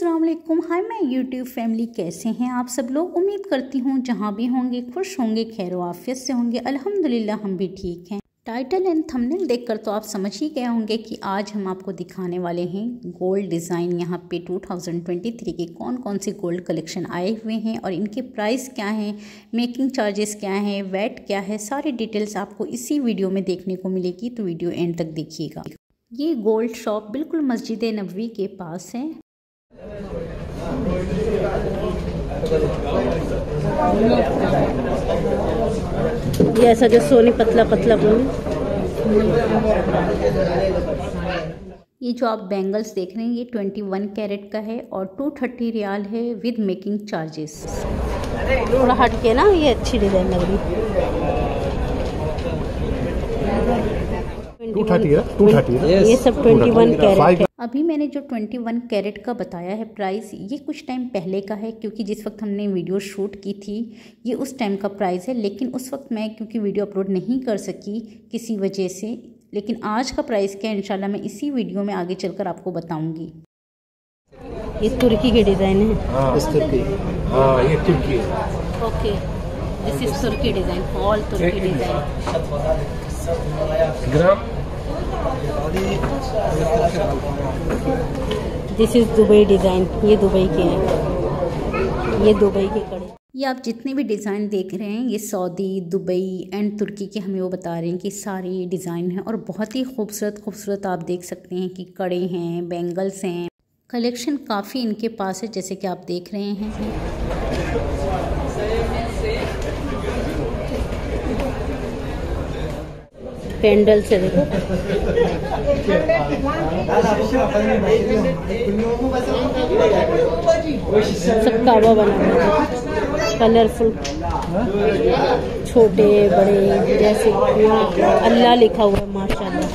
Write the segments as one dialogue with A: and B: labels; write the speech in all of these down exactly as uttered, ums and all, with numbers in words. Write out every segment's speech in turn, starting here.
A: अस्सलाम वालेकुम। Hi my YouTube family, कैसे हैं आप सब लोग। उम्मीद करती हूँ जहाँ भी होंगे खुश होंगे, खैर आफियत से होंगे। अल्हम्दुलिल्लाह हम भी ठीक हैं। टाइटल एंड थंबनेल देखकर तो आप समझ ही गए होंगे कि आज हम आपको दिखाने वाले हैं गोल्ड डिज़ाइन। यहाँ पे दो हज़ार तेईस के कौन कौन से गोल्ड कलेक्शन आए हुए हैं और इनके प्राइस क्या हैं, मेकिंग चार्जेस क्या हैं, वेट क्या है, सारी डिटेल्स आपको इसी वीडियो में देखने को मिलेगी, तो वीडियो एंड तक देखिएगा। ये गोल्ड शॉप बिल्कुल मस्जिद नबवी के पास है।
B: ये ऐसा जो सोनी पतला पतला बोल,
A: ये जो आप बैंगल्स देख रहे हैं ये इक्कीस कैरेट का है और दो सौ तीस रियाल है विद मेकिंग चार्जेस।
B: थोड़ा हट के ना, ये अच्छी डिजाइन लग रही है।
C: टू थर्टी है, टू थर्टी है।
B: ये सब इक्कीस कैरेट है।
A: अभी मैंने जो इक्कीस कैरेट का बताया है प्राइस, ये कुछ टाइम पहले का है क्योंकि जिस वक्त हमने वीडियो शूट की थी ये उस टाइम का प्राइस है। लेकिन उस वक्त मैं क्योंकि वीडियो अपलोड नहीं कर सकी किसी वजह से, लेकिन आज का प्राइस क्या है इंशाल्लाह मैं इसी वीडियो में आगे चलकर आपको बताऊंगी।
B: ये तुर्की की डिजाइन है।
C: हाँ, इस तुर्की। हाँ, ये तुर्की है।
A: Okay, this is Turkey design, all Turkey design.
C: Gram
B: this is Dubai design, ये दुबई के हैं, ये दुबई के कड़े।
A: ये आप जितने भी डिज़ाइन देख रहे हैं ये सऊदी, दुबई एंड तुर्की के हमें वो बता रहे हैं कि सारी डिज़ाइन हैं और बहुत ही खूबसूरत खूबसूरत आप देख सकते हैं कि कड़े हैं, बैंगल्स हैं। कलेक्शन काफ़ी इनके पास है जैसे कि आप देख रहे हैं।
B: पेंडल से देखो, सब काबा बना हुआ है, कलरफुल, छोटे बड़े, जैसे अल्लाह लिखा हुआ है माशाल्लाह।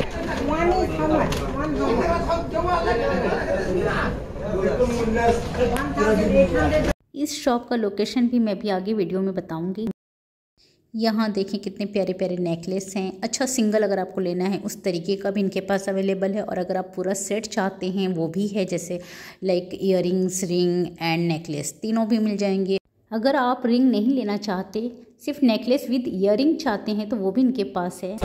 A: इस शॉप का लोकेशन भी मैं भी आगे वीडियो में बताऊंगी। यहाँ देखें कितने प्यारे प्यारे नेकलेस हैं। अच्छा, सिंगल अगर आपको लेना है उस तरीके का भी इनके पास अवेलेबल है और अगर आप पूरा सेट चाहते हैं वो भी है, जैसे like earrings, ring and necklace तीनों भी मिल जाएंगे। अगर आप रिंग नहीं लेना चाहते, सिर्फ नेकलेस विद इयररिंग चाहते हैं तो वो भी इनके पास है।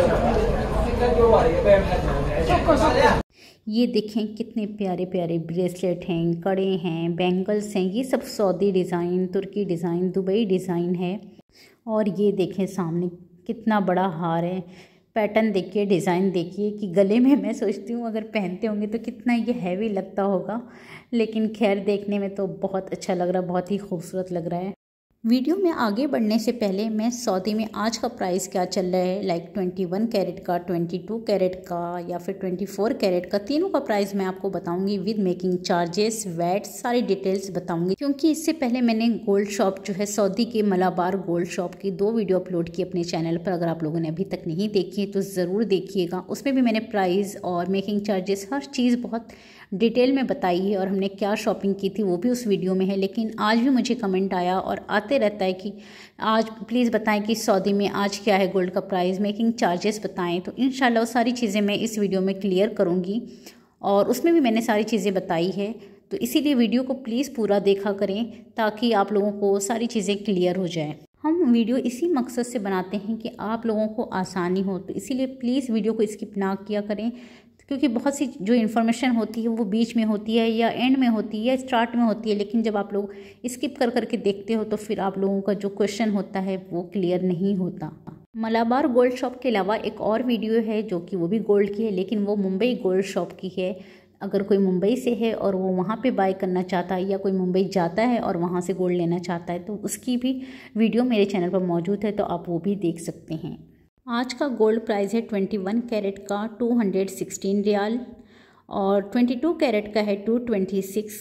A: ये देखें कितने प्यारे प्यारे ब्रेसलेट हैं, कड़े हैं, बैंगल्स हैं। ये सब Saudi design, Turkey design, Dubai design है। और ये देखें सामने कितना बड़ा हार है। पैटर्न देखिए, डिज़ाइन देखिए कि गले में मैं सोचती हूँ अगर पहनते होंगे तो कितना ये हैवी लगता होगा, लेकिन खैर देखने में तो बहुत अच्छा लग रहा है, बहुत ही खूबसूरत लग रहा है। वीडियो में आगे बढ़ने से पहले मैं सऊदी में आज का प्राइस क्या चल रहा है, लाइक इक्कीस कैरेट का, बाईस कैरेट का या फिर चौबीस कैरेट का, तीनों का प्राइस मैं आपको बताऊंगी विद मेकिंग चार्जेस, वैट, सारी डिटेल्स बताऊंगी। क्योंकि इससे पहले मैंने गोल्ड शॉप जो है सऊदी के मलाबार गोल्ड शॉप की दो वीडियो अपलोड की अपने चैनल पर। अगर आप लोगों ने अभी तक नहीं देखी है तो ज़रूर देखिएगा। उसमें भी मैंने प्राइस और मेकिंग चार्जेस हर चीज़ बहुत डिटेल में बताई है और हमने क्या शॉपिंग की थी वो भी उस वीडियो में है। लेकिन आज भी मुझे कमेंट आया और आते रहता है कि आज प्लीज़ बताएं कि सऊदी में आज क्या है गोल्ड का प्राइस, मेकिंग चार्जेस बताएं। तो इंशाल्लाह वो सारी चीज़ें मैं इस वीडियो में क्लियर करूँगी और उसमें भी मैंने सारी चीज़ें बताई है। तो इसीलिए वीडियो को प्लीज़ पूरा देखा करें ताकि आप लोगों को सारी चीज़ें क्लियर हो जाएँ। हम वीडियो इसी मकसद से बनाते हैं कि आप लोगों को आसानी हो, तो इसीलिए प्लीज़ वीडियो को स्किप ना किया करें, क्योंकि बहुत सी जो इन्फॉर्मेशन होती है वो बीच में होती है या एंड में होती है या स्टार्ट में होती है। लेकिन जब आप लोग स्किप कर करके देखते हो तो फिर आप लोगों का जो क्वेश्चन होता है वो क्लियर नहीं होता। मलाबार गोल्ड शॉप के अलावा एक और वीडियो है जो कि वो भी गोल्ड की है, लेकिन वो मुंबई गोल्ड शॉप की है। अगर कोई मुंबई से है और वो वहाँ पे बाय करना चाहता है या कोई मुंबई जाता है और वहाँ से गोल्ड लेना चाहता है तो उसकी भी वीडियो मेरे चैनल पर मौजूद है, तो आप वो भी देख सकते हैं। आज का गोल्ड प्राइस है इक्कीस कैरेट का दो सौ सोलह रियाल और बाईस कैरेट का है दो सौ छब्बीस।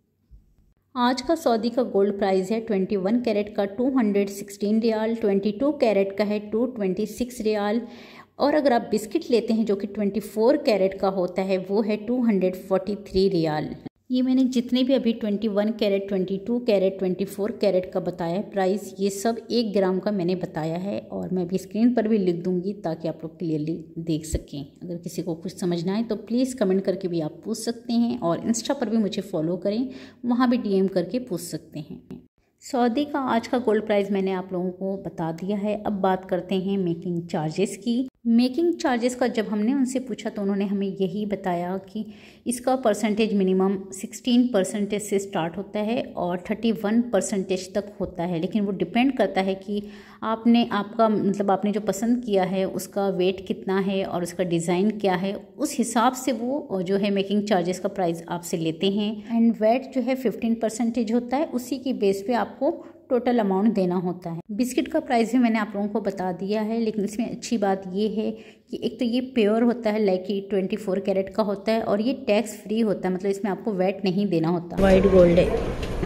A: आज का सऊदी का गोल्ड प्राइस है इक्कीस कैरेट का दो सौ सोलह रियाल, बाईस कैरेट का है दो सौ छब्बीस रियाल और अगर आप बिस्किट लेते हैं जो कि चौबीस कैरेट का होता है वो है दो सौ तैंतालीस रियाल। ये मैंने जितने भी अभी इक्कीस कैरेट, बाईस कैरेट, चौबीस कैरेट का बताया प्राइस, ये सब एक ग्राम का मैंने बताया है और मैं अभी स्क्रीन पर भी लिख दूंगी ताकि आप लोग क्लियरली देख सकें। अगर किसी को कुछ समझना है तो प्लीज़ कमेंट करके भी आप पूछ सकते हैं और इंस्टा पर भी मुझे फॉलो करें, वहाँ भी डीएम करके पूछ सकते हैं। सऊदी का आज का गोल्ड प्राइस मैंने आप लोगों को बता दिया है। अब बात करते हैं मेकिंग चार्जेस की। मेकिंग चार्जेस का जब हमने उनसे पूछा तो उन्होंने हमें यही बताया कि इसका परसेंटेज मिनिमम सोलह परसेंटेज से स्टार्ट होता है और इकतीस परसेंटेज तक होता है, लेकिन वो डिपेंड करता है कि आपने आपका मतलब आपने जो पसंद किया है उसका वेट कितना है और उसका डिज़ाइन क्या है, उस हिसाब से वो जो है मेकिंग चार्जेस का प्राइस आपसे लेते हैं। एंड वेट जो है पंद्रह परसेंटेज होता है, उसी की बेस पे आपको टोटल अमाउंट देना होता है। बिस्किट का प्राइस भी मैंने आप लोगों को बता दिया है, लेकिन इसमें अच्छी बात ये है कि एक तो ये प्योर होता है, लाइक कि चौबीस कैरेट का होता है और ये टैक्स फ्री होता है, मतलब इसमें आपको वैट नहीं देना होता।
B: वाइट गोल्ड है,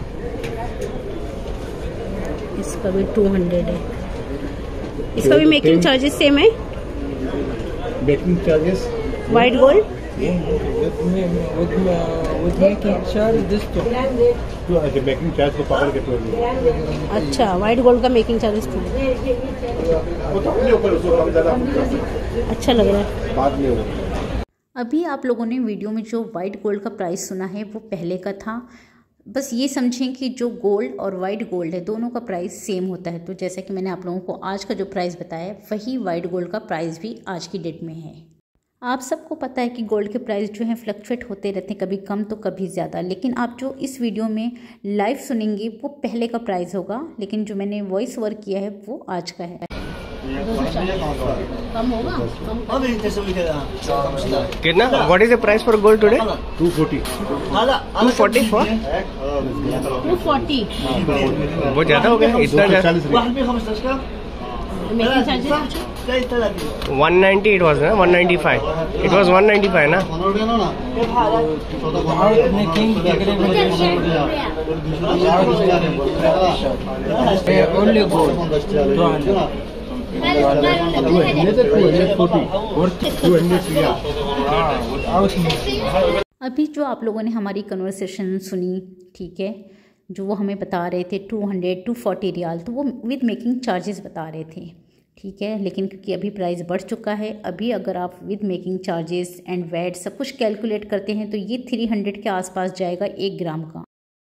B: इसका भी टू हंड्रेड है। इसका भी मेकिंग चार्जेस सेम है।
C: Making charges
B: white gold
C: making charge को पकड़ के तो
B: अच्छा, वाइट गोल्ड का मेकिंग चार्जेस टू अच्छा लग रहा है।
C: बाद में होगा।
A: अभी आप लोगों ने वीडियो में जो वाइट गोल्ड का प्राइस सुना है वो पहले का था। बस ये समझें कि जो गोल्ड और वाइट गोल्ड है दोनों का प्राइस सेम होता है। तो जैसा कि मैंने आप लोगों को आज का जो प्राइस बताया वही वाइट गोल्ड का प्राइस भी आज की डेट में है। आप सबको पता है कि गोल्ड के प्राइस जो हैं फ्लक्चुएट होते रहते हैं, कभी कम तो कभी ज़्यादा, लेकिन आप जो इस वीडियो में लाइव सुनेंगे वो पहले का प्राइस होगा, लेकिन जो मैंने वॉइस ओवर किया है वो आज का है।
B: कम होगा
D: कितना? What is the price for gold today?
C: Two forty
D: two forty four
B: two forty
D: बहुत ज्यादा हो गया, इतना ज्यादा।
B: Making charges
D: one ninety it was ना, one ninety five it was one ninety five ना।
E: ओनली गोल्ड
A: अभी जो आप लोगों ने हमारी कन्वर्सेशन सुनी, ठीक है, जो वो हमें बता रहे थे two hundred two forty riyal, तो वो विद मेकिंग चार्जेस बता रहे थे, ठीक है। लेकिन क्योंकि अभी प्राइस बढ़ चुका है, अभी अगर आप with making charges and VAT सब कुछ कैलकुलेट करते हैं तो ये थ्री हंड्रेड के आसपास जाएगा एक ग्राम का।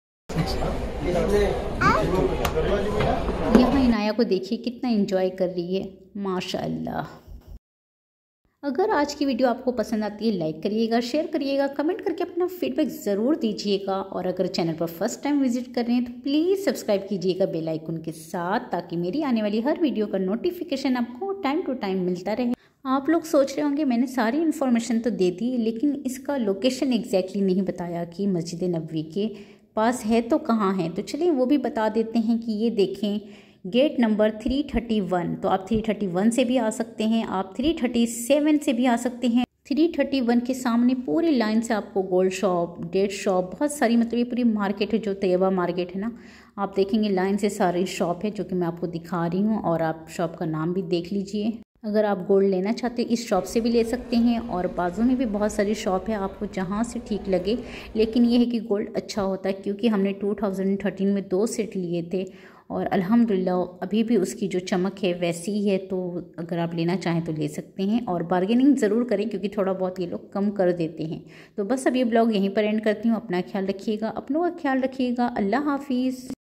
A: यहाँ इनाया को देखिए कितना एंजॉय कर रही है, माशाल्लाह। अगर आज की वीडियो आपको पसंद आती है लाइक करिएगा, शेयर करिएगा, कमेंट करके अपना फीडबैक ज़रूर दीजिएगा और अगर चैनल पर फर्स्ट टाइम विजिट कर रहे हैं तो प्लीज़ सब्सक्राइब कीजिएगा बेल आइकन के साथ, ताकि मेरी आने वाली हर वीडियो का नोटिफिकेशन आपको टाइम टू टाइम मिलता रहे। आप लोग सोच रहे होंगे मैंने सारी इन्फॉर्मेशन तो दे दी, लेकिन इसका लोकेशन एग्जैक्टली नहीं बताया कि मस्जिद नबवी के पास है तो कहाँ है। तो चलिए वो भी बता देते हैं कि ये देखें gate number three thirty one, तो आप थ्री थर्टी वन से भी आ सकते हैं, आप थ्री थर्टी सेवन से भी आ सकते हैं। थ्री थर्टी वन के सामने पूरी लाइन से आपको गोल्ड शॉप, डेट शॉप, बहुत सारी, मतलब ये पूरी मार्केट है जो तैयबा मार्केट है ना, आप देखेंगे लाइन से सारी शॉप है जो कि मैं आपको दिखा रही हूँ और आप शॉप का नाम भी देख लीजिए। अगर आप गोल्ड लेना चाहते हैं इस शॉप से भी ले सकते हैं और बाजू में भी बहुत सारी शॉप है, आपको जहाँ से ठीक लगे। लेकिन ये है कि गोल्ड अच्छा होता है, क्योंकि हमने टू थाउजेंड थर्टीन में दो सेट लिए थे और अल्हम्दुलिल्लाह अभी भी उसकी जो चमक है वैसी ही है। तो अगर आप लेना चाहें तो ले सकते हैं और बार्गेनिंग ज़रूर करें, क्योंकि थोड़ा बहुत ये लोग कम कर देते हैं। तो बस अब ये ब्लॉग यहीं पर एंड करती हूँ। अपना ख्याल रखिएगा, अपनों का ख्याल रखिएगा। अल्लाह हाफिज़।